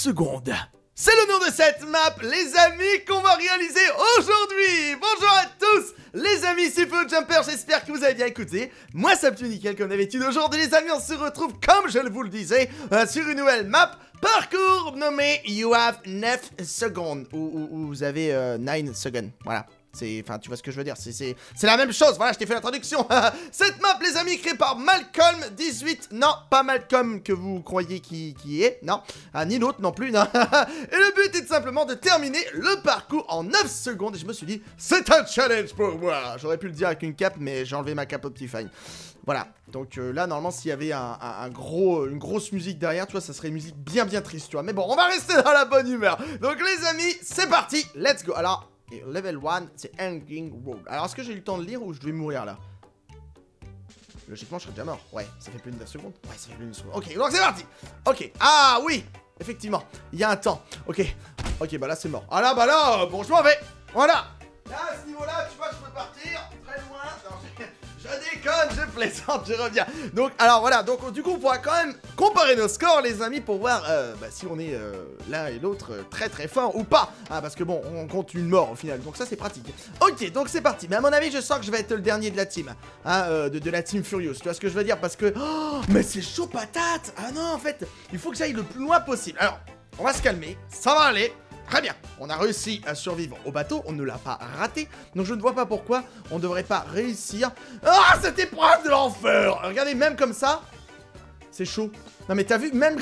secondes. C'est le nom de cette map, les amis, qu'on va réaliser aujourd'hui. Bonjour à tous, les amis, c'est FloJumper, j'espère que vous avez bien écouté. Moi, ça me tue nickel comme d'habitude. Aujourd'hui, les amis, on se retrouve, comme je vous le disais, sur une nouvelle map. Parcours nommé You Have 9 Seconds, ou vous avez 9 Seconds, voilà. Enfin, tu vois ce que je veux dire, c'est la même chose, voilà, je t'ai fait l'introduction. Cette map, les amis, créée par Malcolm18, non, pas Malcolm que vous croyez qui est, non, ni l'autre non plus, non. Et le but est simplement de terminer le parcours en 9 secondes, et je me suis dit, c'est un challenge pour moi. J'aurais pu le dire avec une cape, mais j'ai enlevé ma cape Optifine. Voilà, donc là, normalement, s'il y avait une grosse musique derrière, tu vois, ça serait une musique bien triste, tu vois. Mais bon, on va rester dans la bonne humeur. Donc, les amis, c'est parti, let's go. Alors... Et level 1, c'est Hanging Road. Alors, est-ce que j'ai eu le temps de lire ou je vais mourir là? Logiquement, je serais déjà mort. Ouais, ça fait plus de 9 secondes. Ouais, ça fait plus de 9 secondes. Ok, donc c'est parti. Ok, ah oui, effectivement, il y a un temps. Ok, bah là, c'est mort. Ah là, bah là, bon, je m'en vais. Voilà. Là, à ce niveau-là, tu vois, je peux partir très loin. Non, je déconne, je plaisante, je reviens. Donc, alors voilà, donc du coup, on pourra quand même comparer nos scores, les amis, pour voir si on est l'un et l'autre très fort ou pas. Ah, parce que bon, on compte une mort au final, donc ça, c'est pratique. Ok, donc c'est parti. Mais à mon avis, je sens que je vais être le dernier de la team, hein, de la team Furious. Tu vois ce que je veux dire? Parce que, oh, mais c'est chaud patate. Ah non, en fait, il faut que j'aille le plus loin possible. Alors, on va se calmer, ça va aller. Très bien, on a réussi à survivre au bateau, on ne l'a pas raté, donc je ne vois pas pourquoi on ne devrait pas réussir. Ah, cette épreuve de l'enfer! Regardez, même comme ça, c'est chaud. Non mais t'as vu, même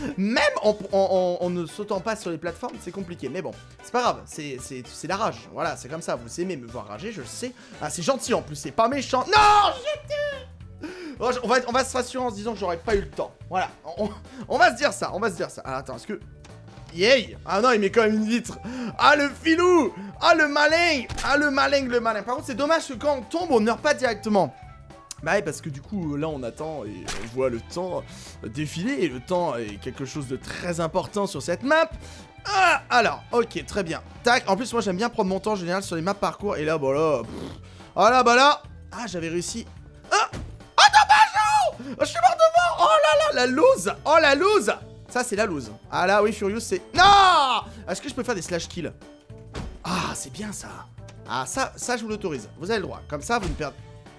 en ne sautant pas sur les plateformes, c'est compliqué. Mais bon, c'est pas grave, c'est la rage. Voilà, c'est comme ça, vous aimez me voir rager, je le sais. Ah, c'est gentil en plus, c'est pas méchant. Non, j'étais... Oh, on va se rassurer en se disant que j'aurais pas eu le temps. Voilà, on va se dire ça, Alors attends, est-ce que... Yay! Ah non, il met quand même une vitre. Ah, le filou! Ah, le malin! Ah, le malin. Par contre, c'est dommage que quand on tombe, on ne meurt pas directement. Bah ouais, parce que du coup, là, on attend et on voit le temps défiler. Et le temps est quelque chose de très important sur cette map. Ah, alors, ok, très bien. Tac, en plus, moi, j'aime bien prendre mon temps en général sur les maps parcours. Et là, bah là... Ah là, bah là... Ah, j'avais réussi... Ah! Ah, dommage! Je suis mort devant! Oh là là, la loose! Oh, la loose! Ça, c'est la loose. Ah là, oui, Furious, c'est... Non! Est-ce que je peux faire des slash kills? Ah, c'est bien, ça. Ah, ça, je vous l'autorise. Vous avez le droit. Comme ça, vous ne perdez...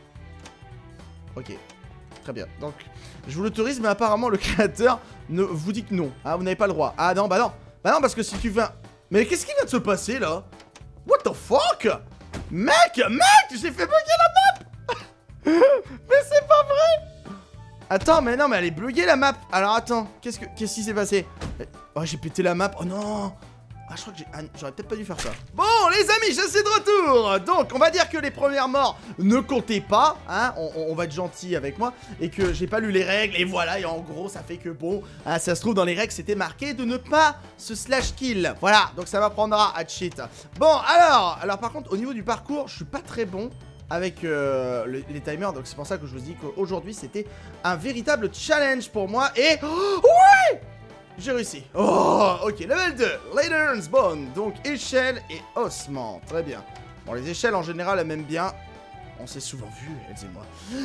Ok. Très bien. Donc, je vous l'autorise, mais apparemment, le créateur vous dit que non. Ah, vous n'avez pas le droit. Ah, non, bah non. Bah non, parce que si tu viens... Mais qu'est-ce qui vient de se passer, là? What the fuck? Mec, j'ai fait bugger la map. Mais c'est pas vrai. Attends, mais non, mais elle est buggée la map. Alors attends, qu'est-ce qui s'est passé? Oh, j'ai pété la map. Oh non. Ah, je crois que j'aurais peut-être pas dû faire ça. Bon, les amis, je suis de retour. Donc, on va dire que les premières morts ne comptaient pas, hein. On va être gentil avec moi. Et que j'ai pas lu les règles. Et voilà, et en gros, ça fait que bon, hein, ça se trouve dans les règles, c'était marqué de ne pas se slash kill. Voilà, donc ça m'apprendra à cheat. Bon, alors par contre, au niveau du parcours, je suis pas très bon avec les timers, donc c'est pour ça que je vous dis qu'aujourd'hui c'était un véritable challenge pour moi. Et ouais, j'ai réussi. Oh, ok, level 2, Ladder's Bone, donc échelle et ossement, très bien. Bon, les échelles en général elles m'aiment bien. On s'est souvent vu, elles et moi.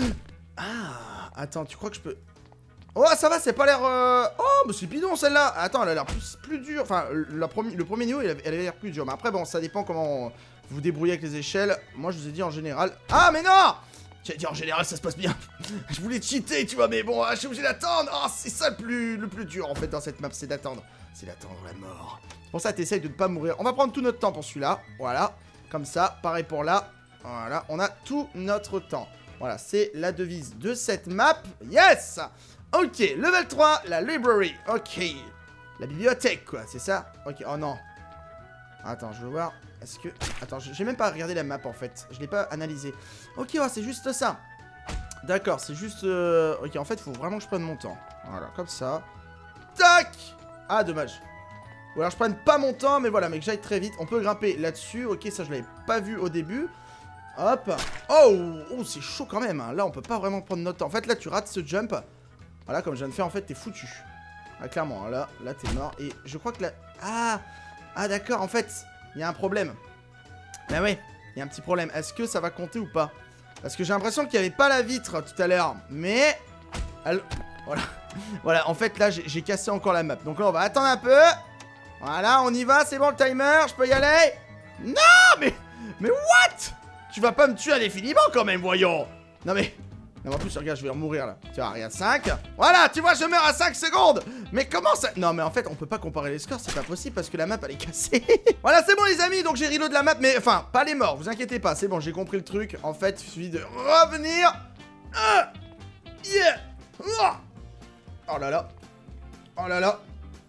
Ah, attends, tu crois que je peux... Oh, ça va, c'est pas l'air... Oh, mais c'est bidon celle-là. Attends, elle a l'air plus dure. Enfin, le premier niveau, elle avait l'air plus dur. Mais après, bon, ça dépend comment vous débrouillez avec les échelles. Moi, je vous ai dit en général... Ah, mais non! J'ai dit en général, ça se passe bien. Je voulais cheater, tu vois, mais bon, je suis obligé d'attendre. Oh, c'est ça le plus dur, en fait, dans cette map, c'est d'attendre. C'est d'attendre la mort. C'est pour ça, t'essayes de ne pas mourir. On va prendre tout notre temps pour celui-là. Voilà, comme ça. Pareil pour là. Voilà, on a tout notre temps. Voilà, c'est la devise de cette map. Yes! Ok, level 3, la library. Ok, la bibliothèque, quoi, c'est ça? Ok, oh non. Attends, je veux voir. Est-ce que... Attends, j'ai même pas regardé la map, en fait. Je l'ai pas analysé. Ok, ouais, c'est juste ça. D'accord, c'est juste... Ok, en fait, il faut vraiment que je prenne mon temps. Voilà, comme ça. Tac! Ah, dommage. Ou alors, je prenne pas mon temps, mais voilà, mais que j'aille très vite. On peut grimper là-dessus. Ok, ça, je l'avais pas vu au début. Hop. Oh, c'est chaud quand même, hein. Là, on peut pas vraiment prendre notre temps. En fait, là, tu rates ce jump. Voilà, comme je viens de faire, en fait, t'es foutu. Ah, clairement, là t'es mort. Et je crois que là... Ah, d'accord, en fait, il y a un problème. Bah ouais, il y a un petit problème. Est-ce que ça va compter ou pas? Parce que j'ai l'impression qu'il n'y avait pas la vitre tout à l'heure. Mais... Voilà. Voilà, en fait, là, j'ai cassé encore la map. Donc là, on va attendre un peu. Voilà, on y va, c'est bon le timer, je peux y aller? Non, mais what? Tu vas pas me tuer indéfiniment quand même, voyons. Non mais en plus, regarde, je vais mourir là. Tu vois, regarde, 5. Voilà, tu vois, je meurs à 5 secondes. Mais comment ça? Non, mais en fait, on peut pas comparer les scores, c'est pas possible parce que la map, elle est cassée. Voilà, c'est bon, les amis, donc j'ai reload la map, mais enfin, pas les morts, vous inquiétez pas, c'est bon, j'ai compris le truc. En fait, il suffit de revenir. Yeah. Oh là là. Oh là là.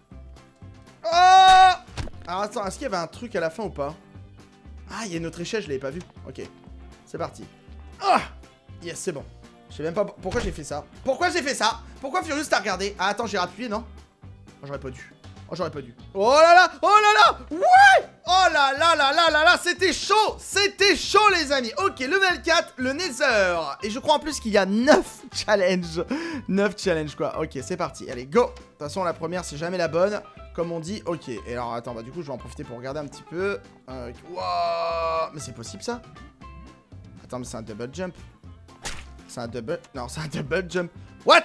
Oh. Alors, attends, est-ce qu'il y avait un truc à la fin ou pas? Ah, il y a une autre échelle, je l'avais pas vu. Ok, c'est parti. Ah. Yes, c'est bon. Je sais même pas pourquoi j'ai fait ça. Pourquoi j'ai fait ça? Pourquoi Furious t'a regardé? Ah, attends, j'ai appuyé, non? Oh, j'aurais pas dû. Oh, j'aurais pas dû. Oh là là! Oh là là! Ouais! Oh là là là là là là! C'était chaud! C'était chaud, les amis! Ok, level 4, le Nether. Et je crois en plus qu'il y a 9 challenges. 9 challenges, quoi. Ok, c'est parti. Allez, go! De toute façon, la première, c'est jamais la bonne. Comme on dit, ok. Et alors, attends, bah du coup, je vais en profiter pour regarder un petit peu. Wow! Mais c'est possible, ça? Attends, mais c'est un double jump. C'est un double... Non, c'est un double jump. What?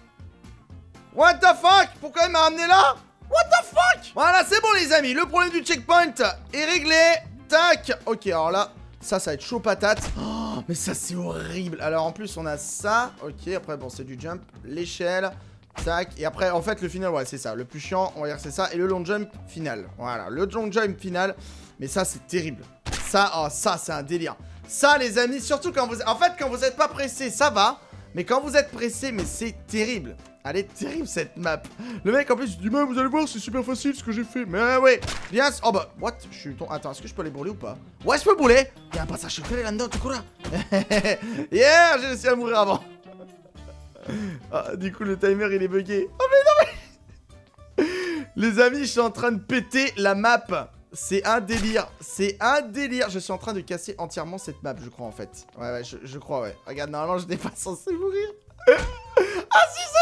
What the fuck? Pourquoi il m'a amené là? What the fuck? Voilà, c'est bon, les amis. Le problème du checkpoint est réglé. Tac. Ok, alors là, ça va être chaud patate. Oh, mais ça, c'est horrible. Alors, en plus, on a ça. Ok, après, bon, c'est du jump. L'échelle. Tac. Et après, en fait, le final, ouais, c'est ça. Le plus chiant, on va dire que c'est ça. Et le long jump final. Voilà, le long jump final. Mais ça, c'est terrible. Ça, oh, ça, c'est un délire. Ça, les amis, surtout quand vous... En fait, quand vous n'êtes pas pressé, ça va. Mais quand vous êtes pressé, mais c'est terrible. Elle est terrible, cette map. Le mec, en plus, il dit, mais vous allez voir, c'est super facile ce que j'ai fait. Mais ouais, bien... Oh bah, what? Je suis... Attends, est-ce que je peux aller brûler ou pas? Ouais, je peux brûler. Il y a un passage secret là-dedans, tu cours là. Yeah, j'ai réussi à mourir avant. Ah, du coup, le timer, il est bugué. Oh, mais non, mais... Les amis, je suis en train de péter la map. C'est un délire, c'est un délire. Je suis en train de casser entièrement cette map, je crois, en fait. Ouais, je crois, ouais. Regarde, normalement, je n'étais pas censé mourir. Ah si, ça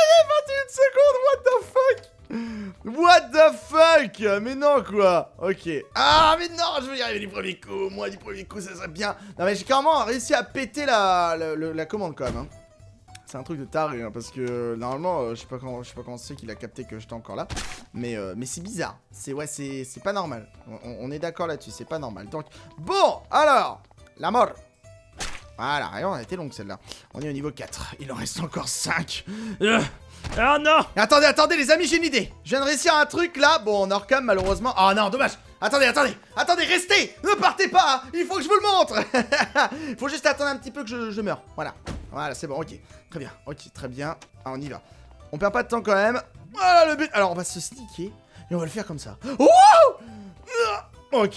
y est, 21 secondes, what the fuck? What the fuck? Mais non, quoi. Ok. Ah, mais non, je veux y arriver du premier coup. Moi, du premier coup, ça serait bien. Non, mais j'ai carrément réussi à péter la commande, quand même, hein. C'est un truc de taré, hein, parce que normalement, je sais pas comment c'est qu'il a capté que j'étais encore là. Mais c'est bizarre. C'est pas normal. On est d'accord là-dessus, c'est pas normal. Donc, bon, alors, la mort. Voilà, on a été longue celle-là. On est au niveau 4. Il en reste encore 5. Oh non! Attendez, les amis, j'ai une idée. Je viens de réussir un truc là. Bon, on a recam malheureusement. Oh non, dommage. Attendez, restez! Ne partez pas, hein. Il faut que je vous le montre. Il faut juste attendre un petit peu que je meure. Voilà, c'est bon, ok. Très bien, ok, très bien. Ah, on y va. On perd pas de temps quand même. Voilà le but. Alors, on va se sneaker. Et on va le faire comme ça. Oh! Ok.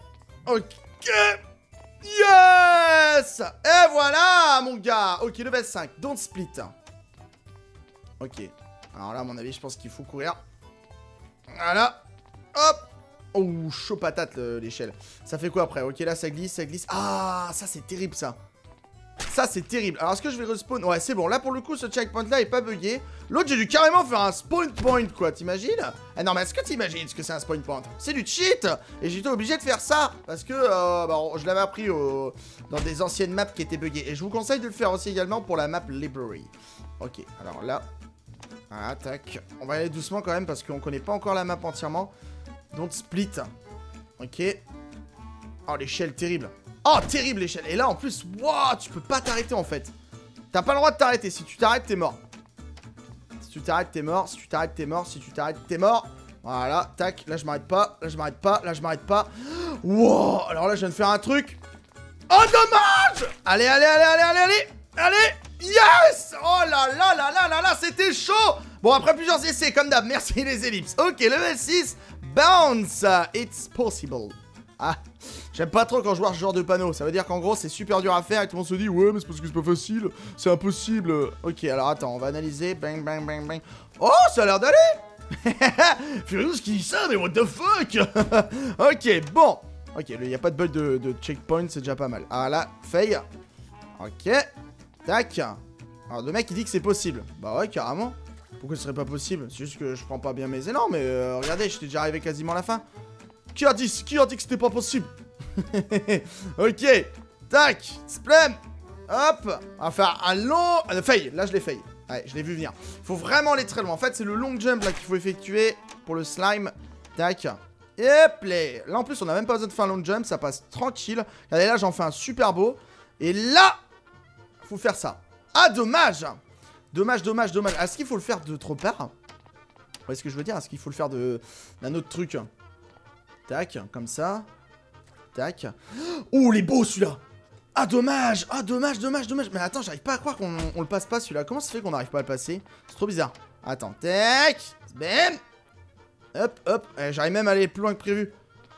Yes! Et voilà, mon gars. Ok, level 5. Don't split. Ok. Alors là, à mon avis, je pense qu'il faut courir. Voilà. Hop. Oh, chaud patate l'échelle. Ça fait quoi après? Ok, là, ça glisse. Ah, ça, c'est terrible, ça. Ça, c'est terrible. Alors, est-ce que je vais respawn? Ouais, c'est bon. Là, pour le coup, ce checkpoint-là est pas bugué. L'autre, j'ai dû carrément faire un spawn point, quoi. T'imagines? Ah non, mais est-ce que t'imagines ce que c'est un spawn point? C'est du cheat. Et j'étais obligé de faire ça. Parce que je l'avais appris dans des anciennes maps qui étaient buggées. Et je vous conseille de le faire aussi également pour la map Library. Ok, alors là. Voilà, tac. On va aller doucement quand même parce qu'on connaît pas encore la map entièrement. Donc, split. Ok. Oh, l'échelle terrible. Oh, terrible l'échelle. Et là, en plus, wow, tu peux pas t'arrêter en fait. T'as pas le droit de t'arrêter. Si tu t'arrêtes, t'es mort. Si tu t'arrêtes, t'es mort. Si tu t'arrêtes, t'es mort. Si tu t'arrêtes, t'es mort. Voilà, tac. Là, je m'arrête pas. Là, je m'arrête pas. Là, je m'arrête pas. Wow. Alors là, je viens de faire un truc. Oh, dommage. Allez. Allez. Yes. Oh là. C'était chaud. Bon, après plusieurs essais, comme d'hab. Merci les ellipses. Ok, level 6. Bounce. It's possible. Ah, j'aime pas trop quand je vois ce genre de panneau. Ça veut dire qu'en gros c'est super dur à faire et tout le monde se dit ouais mais c'est parce que c'est pas facile, c'est impossible. Ok, alors attends, on va analyser. Bang. Oh, ça a l'air d'aller. Furious qui dit ça, mais what the fuck. Ok, bon. Ok, il n'y a pas de bug de checkpoint, c'est déjà pas mal. Ah là, fail. Ok. Tac. Alors le mec il dit que c'est possible. Bah ouais, carrément. Pourquoi ce serait pas possible? C'est juste que je prends pas bien mes élans, mais regardez, j'étais déjà arrivé quasiment à la fin. Qui a dit que c'était pas possible? Ok. Tac. Splam. Hop. On va faire un long... fail. Là, je l'ai fail. Ouais, je l'ai vu venir. Faut vraiment aller très loin. En fait, c'est le long jump là qu'il faut effectuer pour le slime. Tac. Hop là. Là en plus on a même pas besoin de faire un long jump, ça passe tranquille. Regardez là j'en fais un super beau. Et là, faut faire ça. Ah dommage. Dommage. Est-ce qu'il faut le faire de trop part? Ouais, ce que je veux dire, est-ce qu'il faut le faire d'un autre truc? Tac, comme ça. Tac. Oh, il est beau celui-là. Ah dommage. Mais attends, j'arrive pas à croire qu'on le passe pas celui-là. Comment ça fait qu'on n'arrive pas à le passer? C'est trop bizarre. Attends, tac. Bam. Hop. J'arrive même à aller plus loin que prévu.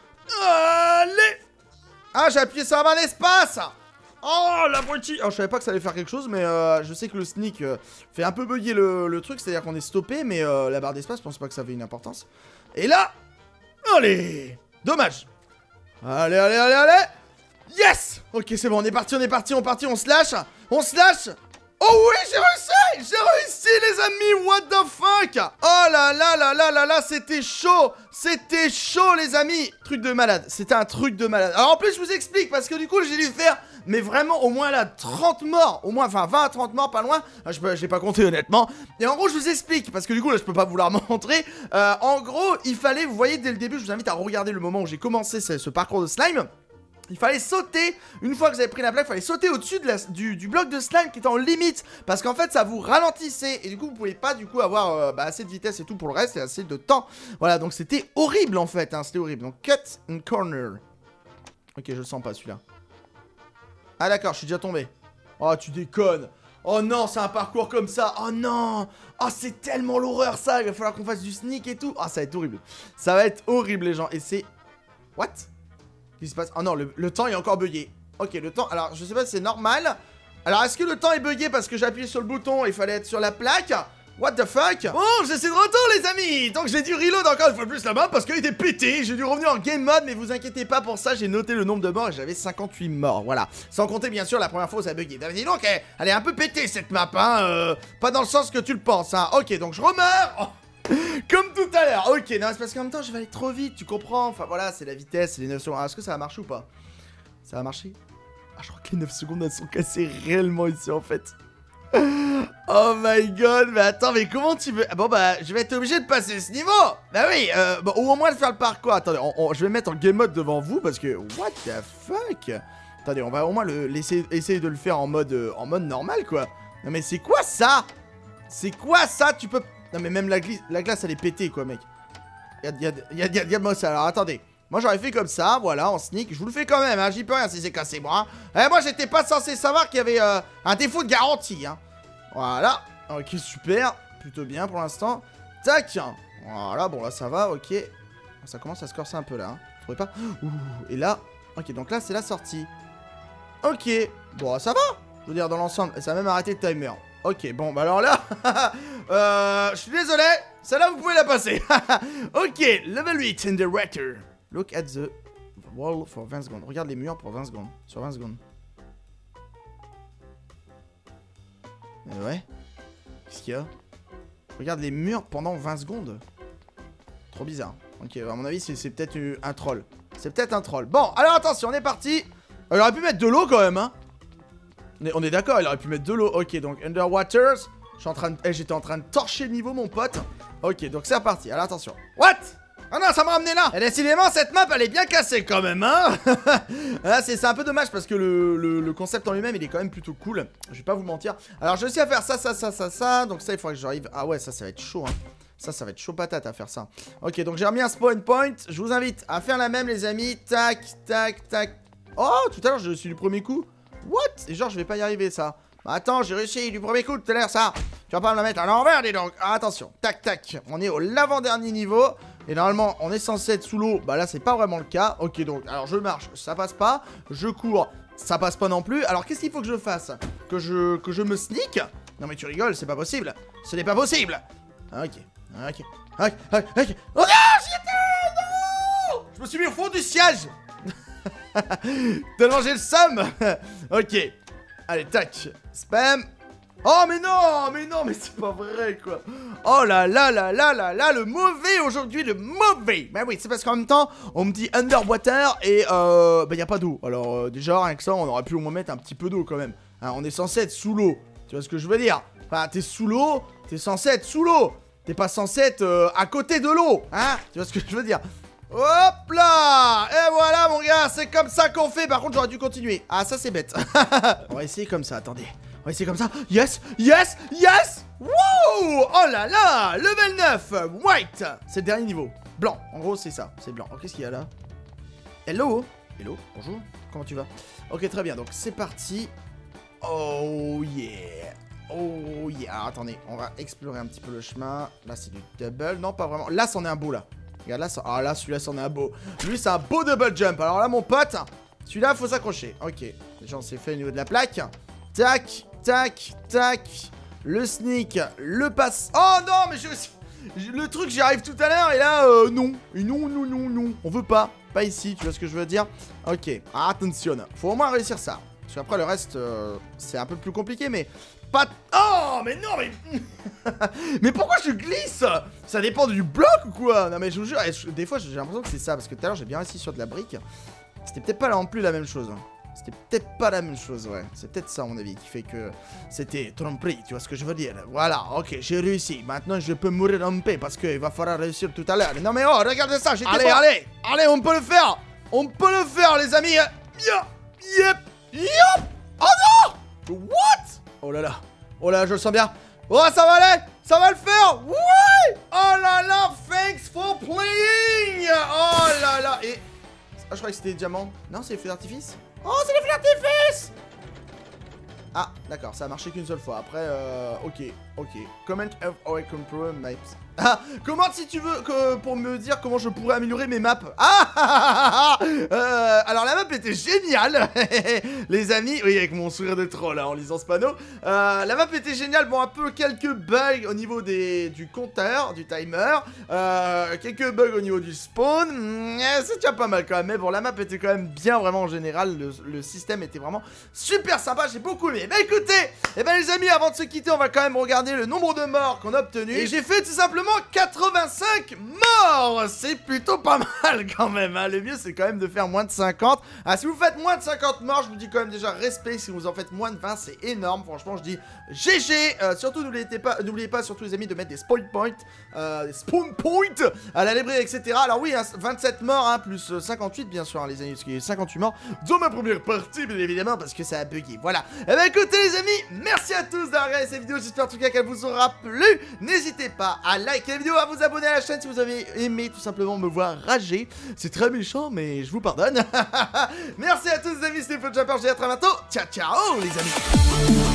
Allez. Ah, j'ai appuyé sur la barre d'espace. Oh, l'abruti. Alors, je savais pas que ça allait faire quelque chose, mais je sais que le sneak fait un peu bugger le truc. C'est-à-dire qu'on est stoppé, mais la barre d'espace, je pense pas que ça avait une importance. Et là. Allez. Dommage. Allez. Yes. Ok, c'est bon, on est parti, on se lâche. Oh oui, j'ai réussi les amis, what the fuck. Oh là, c'était chaud les amis. Truc de malade, c'était un truc de malade. Alors en plus je vous explique, parce que du coup j'ai dû faire, mais vraiment au moins là 30 morts, au moins, enfin 20 à 30 morts, pas loin. J'ai pas compté honnêtement. Et en gros je vous explique, parce que du coup là je peux pas vous la montrer. En gros il fallait, vous voyez dès le début, je vous invite à regarder le moment où j'ai commencé ce parcours de slime. Il fallait sauter, une fois que vous avez pris la plaque, il fallait sauter au-dessus du bloc de slime qui était en limite. Parce qu'en fait ça vous ralentissait et du coup vous pouvez pas du coup avoir assez de vitesse et tout pour le reste et assez de temps. Voilà, donc c'était horrible en fait, hein, c'était horrible. Donc cut and corner. Ok, je le sens pas celui-là. Ah d'accord, je suis déjà tombé. Oh tu déconnes. Oh non, c'est un parcours comme ça. Oh non. Oh c'est tellement l'horreur ça. Il va falloir qu'on fasse du sneak et tout. Ah ça va être horrible. Ça va être horrible les gens. Et c'est... What? Qu'est-ce qui se passe? Oh non, le temps est encore bugué. Ok, le temps... Alors, je sais pas si c'est normal. Alors, est-ce que le temps est bugué parce que j'ai appuyé sur le bouton et il fallait être sur la plaque? What the fuck? Bon, je suis de retour, les amis. Donc, j'ai dû reload encore une fois de plus là-bas parce qu'il était pété. J'ai dû revenir en game mode, mais vous inquiétez pas pour ça. J'ai noté le nombre de morts et j'avais 58 morts. Voilà. Sans compter, bien sûr, la première fois où ça a bugué. Dis donc, elle est un peu pétée, cette map, hein. Pas dans le sens que tu le penses, hein. Ok, donc je remeurs. Oh. Comme tout à l'heure, ok, non c'est parce qu'en même temps je vais aller trop vite, tu comprends, enfin voilà, c'est la vitesse, c'est les 9 secondes, est-ce que ça va marcher ou pas? Ça va marcher? Ah je crois que les 9 secondes elles sont cassées réellement ici en fait. Oh my god, mais attends, mais comment tu veux? Bon bah, je vais être obligé de passer ce niveau. Bah oui, bon, au moins de faire le parcours, attendez, je vais mettre en game mode devant vous parce que, what the fuck? Attendez, on va au moins essayer de le faire en mode normal quoi. Non mais c'est quoi ça? C'est quoi ça? Tu peux... Non mais même la glace elle est pétée quoi mec. Regarde-moi ça. Alors attendez. Moi j'aurais fait comme ça, voilà, en sneak. Je vous le fais quand même, hein, j'y peux rien si c'est cassé moi. Hein. Moi j'étais pas censé savoir qu'il y avait un défaut de garantie. Hein. Voilà. Ok, super. Plutôt bien pour l'instant. Tac. Voilà, bon là ça va, ok. Ça commence à se corser un peu là. Hein. Vous trouvez pas? Ouh. Et là, ok, donc là c'est la sortie. Ok. Bon, ça va. Je veux dire, dans l'ensemble, ça a même arrêté le timer. Ok, bon, bah alors là, je suis désolé, celle-là vous pouvez la passer. Ok, level 8 in the water. Look at the wall for 20 secondes. Regarde les murs pour 20 secondes, sur 20 secondes. Ouais, qu'est-ce qu'il y a? Regarde les murs pendant 20 secondes. Trop bizarre. Ok, à mon avis, c'est peut-être un troll. C'est peut-être un troll. Bon, alors attention, on est parti. Il aurait pu mettre de l'eau quand même, hein. On est d'accord, il aurait pu mettre de l'eau. Ok, donc Underwaters. J'étais en train de torcher le niveau, mon pote. Ok, donc c'est reparti. Alors attention. What? Ah non, ça m'a ramené là. Et décidément, cette map, elle est bien cassée quand même, hein. Là, c'est un peu dommage parce que le concept en lui-même, il est quand même plutôt cool. Je vais pas vous mentir. Alors, je réussis à faire ça. Donc ça, il faudrait que j'arrive... Ah ouais, ça va être chaud, hein. Ça va être chaud patate à faire ça. Ok, donc j'ai remis un spawn point. Je vous invite à faire la même, les amis. Tac. Oh, tout à l'heure, je suis du premier coup. What? Et genre, je vais pas y arriver, ça. Attends, j'ai réussi du premier coup tout à l'heure, ça. Tu vas pas me la mettre à l'envers, dis donc. Ah, attention, tac. On est au l'avant-dernier niveau. Et normalement, on est censé être sous l'eau. Bah là, c'est pas vraiment le cas. Ok, donc, alors je marche, ça passe pas. Je cours, ça passe pas non plus. Alors, qu'est-ce qu'il faut que je fasse? Que je me sneak? Non, mais tu rigoles, c'est pas possible. Ce n'est pas possible. Ok. Oh non, j'y étais. Non! Je me suis mis au fond du siège. Tellement j'ai le seum. Ok. Allez, tac. Spam. Oh, mais non, c'est pas vrai, quoi. Oh là, le mauvais aujourd'hui, le mauvais. Bah oui, c'est parce qu'en même temps, on me dit underwater et bah y a pas d'eau. Alors déjà, rien que ça, on aurait pu au moins mettre un petit peu d'eau quand même. Hein, on est censé être sous l'eau. Tu vois ce que je veux dire? Enfin, t'es sous l'eau, t'es censé être sous l'eau. T'es pas censé être à côté de l'eau, hein? Tu vois ce que je veux dire? Hop là. Et voilà mon gars, c'est comme ça qu'on fait. Par contre j'aurais dû continuer. Ah ça c'est bête. On va essayer comme ça, attendez. On va essayer comme ça. Yes, yes, yes. Wouh. Oh là là. Level 9, white. C'est le dernier niveau. Blanc, en gros c'est ça, c'est blanc. Oh, qu'est-ce qu'il y a là? Hello. Hello, bonjour. Comment tu vas? Ok, très bien, donc c'est parti. Oh yeah. Oh yeah. Alors, attendez, on va explorer un petit peu le chemin. Là c'est du double, non pas vraiment. Là c'en est un beau là. Regarde là, ah là celui-là c'en est un beau. Lui c'est un beau double jump. Alors là mon pote, celui-là faut s'accrocher. Ok, déjà on s'est fait au niveau de la plaque. Tac, tac, tac. Le sneak, le passe. Oh non mais le truc j'y arrive tout à l'heure et là non. Et non, non, non, non. On veut pas. Pas ici, tu vois ce que je veux dire? Ok, attention. Faut au moins réussir ça. Parce qu'après le reste c'est un peu plus compliqué mais... Pas... Oh mais non mais... Mais pourquoi je glisse? Ça dépend du bloc ou quoi? Non mais je vous jure, des fois j'ai l'impression que c'est ça. Parce que tout à l'heure j'ai bien réussi sur de la brique. C'était peut-être pas non plus la même chose. C'était peut-être pas la même chose, ouais. C'est peut-être ça à mon avis qui fait que c'était tromperie, tu vois ce que je veux dire? Voilà, ok, j'ai réussi. Maintenant je peux mourir en paix parce qu'il va falloir réussir tout à l'heure. Non mais oh, regardez ça, j'étais pas... Allez, on peut le faire. On peut le faire les amis. Yep. Oh non. What? Oh là là, je le sens bien. Oh, ça va aller, ça va le faire. Oui. Oh là là, thanks for playing. Oh là là. Et... Ah, je croyais que c'était des diamants. Non, c'est les feux d'artifice. Oh, c'est les feux d'artifice. Ah, d'accord, ça a marché qu'une seule fois. Après, ok. Comment have I control maps? Ah, comment si tu veux pour me dire comment je pourrais améliorer mes maps? Alors la map était géniale. Les amis, oui avec mon sourire de troll hein, en lisant ce panneau. La map était géniale, bon un peu quelques bugs au niveau du compteur, du timer. Quelques bugs au niveau du spawn. C'est déjà pas mal quand même, mais bon la map était quand même bien vraiment en général. Le système était vraiment super sympa, j'ai beaucoup aimé. Bah écoutez, les amis avant de se quitter on va quand même regarder le nombre de morts qu'on a obtenu. Et j'ai fait tout simplement 85 morts. C'est plutôt pas mal quand même hein. Le mieux c'est quand même de faire moins de 50. Si vous faites moins de 50 morts, je vous dis quand même déjà respect. Si vous en faites moins de 20 c'est énorme. Franchement je dis GG. Surtout n'oubliez pas surtout les amis de mettre des spawn points à la librairie etc. Alors oui hein, 27 morts hein, plus 58 bien sûr hein, les amis, parce qu'il y a 58 morts dans ma première partie bien évidemment parce que ça a bugué. Voilà. Et bah écoutez les amis, merci à tous d'avoir regardé cette vidéo. J'espère en tout cas qu'elle vous aura plu. N'hésitez pas à liker la vidéo, à vous abonner à la chaîne si vous avez aimé tout simplement me voir rager. C'est très méchant mais je vous pardonne. Merci à tous les amis, c'était FootJumper, je vous dis à très bientôt. Ciao ciao les amis.